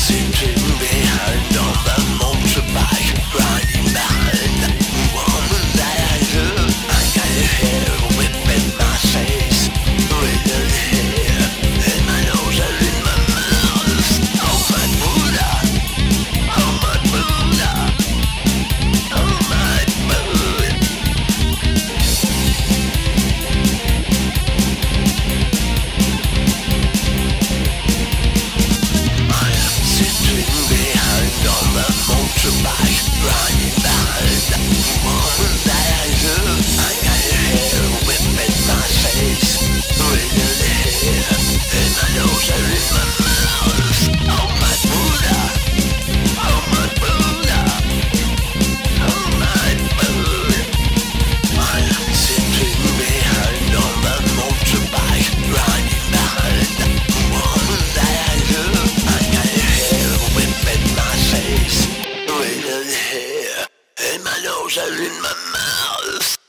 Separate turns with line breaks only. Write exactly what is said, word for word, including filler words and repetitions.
sitting behind on the motorbike, riding behind that woman that I love. I got her hair whipping my face, with her hair in my nose and in my mouth. Oh my Buddha, oh my Buddha, oh my Buddha. I am sitting behind on the motorbike, riding behind that woman that I love. I got her hair whipping my face, with her hair in my nose and in my mouth. Oh my Buddha, oh my Buddha, oh my Buddha. I am sitting behind on the motorbike, riding behind that woman that I love. I got her hair whipping my face, with her hair in my nose and in my mouth.